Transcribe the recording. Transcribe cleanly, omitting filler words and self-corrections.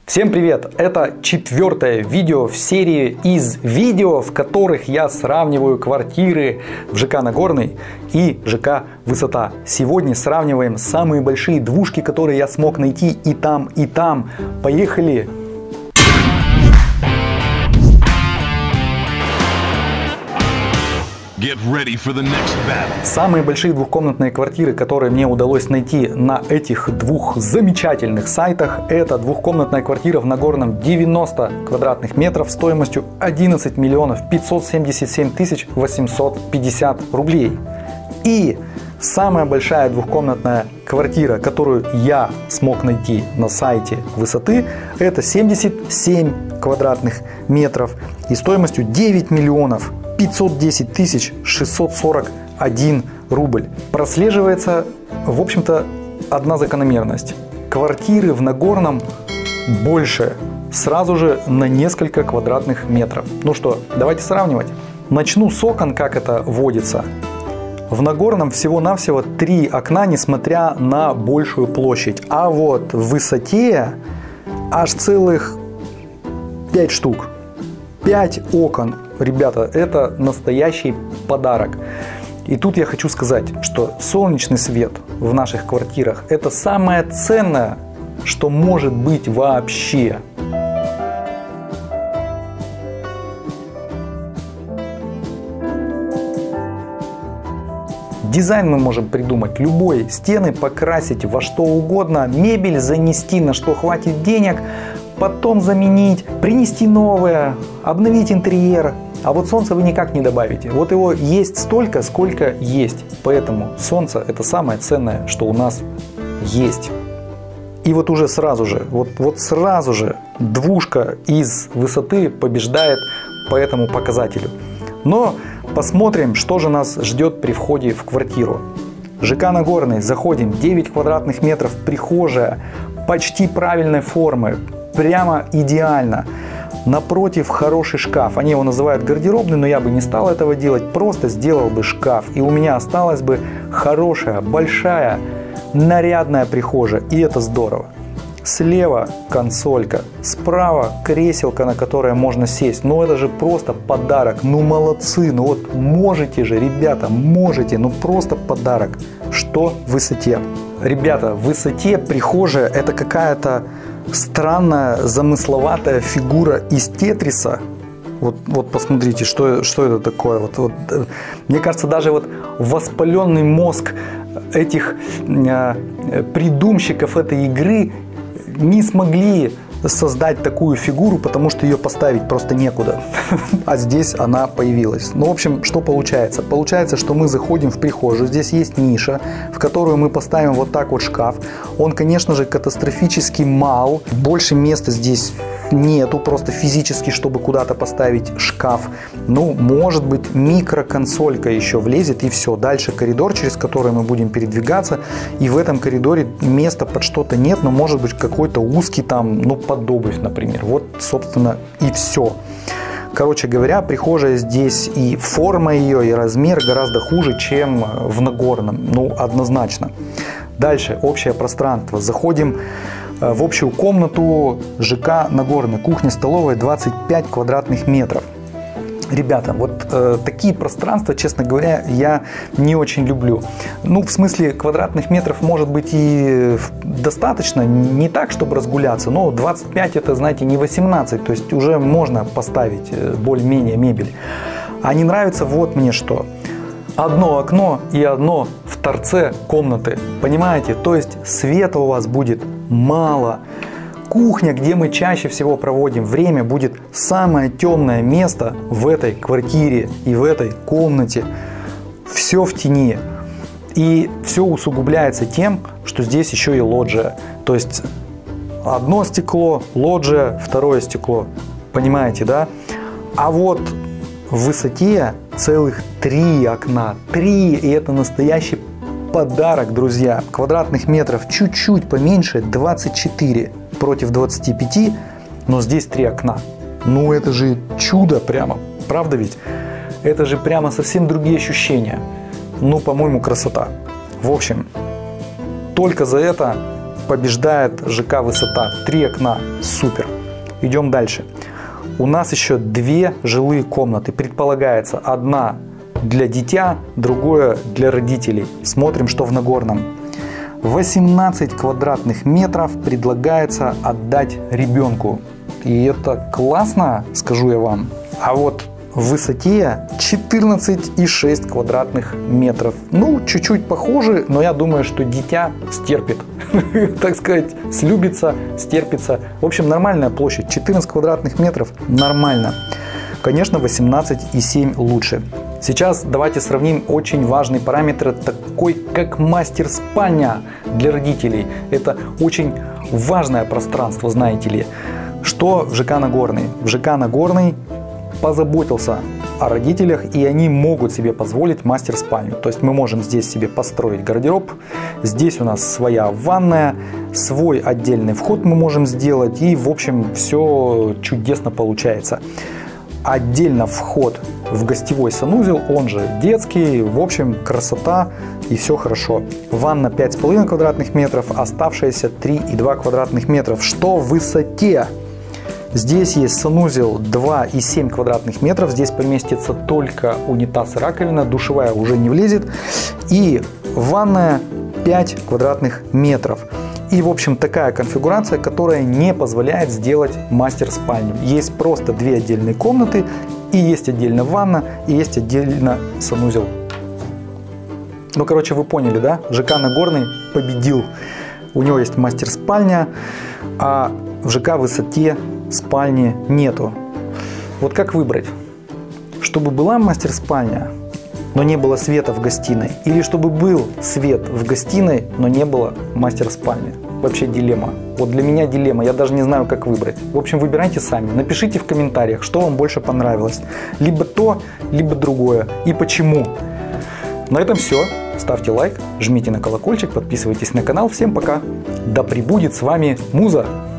Всем привет! Это четвертое видео в серии из видео, в которых я сравниваю квартиры в ЖК Нагорный и ЖК Высота. Сегодня сравниваем самые большие двушки, которые я смог найти и там, и там. Поехали! Get ready for the next battle. Самые большие двухкомнатные квартиры, которые мне удалось найти на этих двух замечательных сайтах, это двухкомнатная квартира в Нагорном 90 квадратных метров стоимостью 11 миллионов 577 тысяч 850 рублей. И самая большая двухкомнатная квартира, которую я смог найти на сайте Высоты, это 77 квадратных метров и стоимостью 9 миллионов 510 тысяч 641 рубль. Прослеживается, в общем-то, одна закономерность. Квартиры в Нагорном больше, сразу же на несколько квадратных метров. Ну что, давайте сравнивать. Начну с окон, как это водится. В Нагорном всего-навсего 3 окна, несмотря на большую площадь. А вот в Высоте аж целых 5 штук. 5 окон. Ребята, это настоящий подарок. И тут я хочу сказать, что солнечный свет в наших квартирах — это самое ценное, что может быть вообще. Дизайн мы можем придумать любой, стены покрасить во что угодно, мебель занести на что хватит денег, потом заменить, принести новое, обновить интерьер. А вот солнце вы никак не добавите. Вот его есть столько, сколько есть. Поэтому солнце — это самое ценное, что у нас есть. И вот уже сразу же, вот сразу же двушка из Высоты побеждает по этому показателю. Но посмотрим, что же нас ждет при входе в квартиру. ЖК Нагорный, заходим, 9 квадратных метров, прихожая, почти правильной формы, прямо идеально. Напротив хороший шкаф. Они его называют гардеробный, но я бы не стал этого делать. Просто сделал бы шкаф. И у меня осталась бы хорошая, большая, нарядная прихожая. И это здорово. Слева консолька. Справа креселка, на которое можно сесть. Ну это же просто подарок. Ну молодцы. Ну вот можете же, ребята, можете. Ну просто подарок. Что в Высоте? Ребята, в Высоте прихожая — это какая-то странная, замысловатая фигура из Тетриса. Вот посмотрите, что это такое. Вот, мне кажется, даже вот воспаленный мозг этих придумщиков этой игры не смогли создать такую фигуру, потому что ее поставить просто некуда. А здесь она появилась. Ну, в общем, что получается? Получается, что мы заходим в прихожую, здесь есть ниша, в которую мы поставим вот так вот шкаф. Он, конечно же, катастрофически мал. Больше места здесь нету, просто физически, чтобы куда-то поставить шкаф. Ну, может быть, микроконсолька еще влезет, и все. Дальше коридор, через который мы будем передвигаться. И в этом коридоре места под что-то нет, но может быть какой-то узкий там, ну, под обувь, например. Вот, собственно, и все. Короче говоря, прихожая здесь и форма ее, и размер гораздо хуже, чем в Нагорном. Ну, однозначно. Дальше общее пространство. Заходим в общую комнату ЖК Нагорный. Кухня-столовая, 25 квадратных метров. Ребята, вот такие пространства, честно говоря, я не очень люблю. Ну, в смысле, квадратных метров может быть и достаточно, не так, чтобы разгуляться, но 25 это, знаете, не 18, то есть уже можно поставить более-менее мебель. А не нравится вот мне что. Одно окно и одно в торце комнаты, понимаете? То есть света у вас будет мало. Кухня, где мы чаще всего проводим время, будет самое темное место в этой квартире и в этой комнате. Все в тени. И все усугубляется тем, что здесь еще и лоджия. То есть одно стекло, лоджия, второе стекло. Понимаете, да? А вот в Высоте целых 3 окна. 3, и это настоящий подарок, друзья. Квадратных метров чуть-чуть поменьше, 24 против 25, но здесь 3 окна. Ну это же чудо прямо, правда ведь? Это же прямо совсем другие ощущения. Ну, по-моему, красота. В общем, только за это побеждает ЖК «Высота». 3 окна. Супер. Идем дальше. У нас еще 2 жилые комнаты. Предполагается, одна для дитя, другое для родителей. Смотрим, что в Нагорном. 18 квадратных метров предлагается отдать ребенку. И это классно, скажу я вам. А вот в Высоте 14,6 квадратных метров. Ну, чуть-чуть похоже, но я думаю, что дитя стерпит. Так сказать, слюбится, стерпится. В общем, нормальная площадь. 14 квадратных метров. Нормально. Конечно, 18,7 лучше. Сейчас давайте сравним очень важный параметр, такой как мастер-спальня для родителей. Это очень важное пространство, знаете ли. Что в ЖК Нагорный? В ЖК Нагорный позаботился о родителях, и они могут себе позволить мастер-спальню. То есть мы можем здесь себе построить гардероб, здесь у нас своя ванная, свой отдельный вход мы можем сделать, и в общем все чудесно получается. Отдельно вход в гостевой санузел, он же детский, в общем красота и все хорошо. Ванна 5,5 квадратных метров, оставшиеся 3,2 квадратных метров. Что в Высоте? Здесь есть санузел 2,7 квадратных метров, здесь поместится только унитаз и раковина, душевая уже не влезет, и ванная 5 квадратных метров. И в общем такая конфигурация, которая не позволяет сделать мастер-спальню. Есть просто 2 отдельные комнаты, и есть отдельно ванна, и есть отдельно санузел. Ну короче, вы поняли, да? ЖК Нагорный победил. У него есть мастер-спальня, а в ЖК Высоте спальни нету. Вот как выбрать? Чтобы была мастер-спальня, но не было света в гостиной, или чтобы был свет в гостиной, но не было мастер-спальни? Вообще дилемма. Вот для меня дилемма, я даже не знаю, как выбрать. В общем, выбирайте сами. Напишите в комментариях, что вам больше понравилось. Либо то, либо другое. И почему. На этом все. Ставьте лайк, жмите на колокольчик, подписывайтесь на канал. Всем пока. Да пребудет с вами Муза.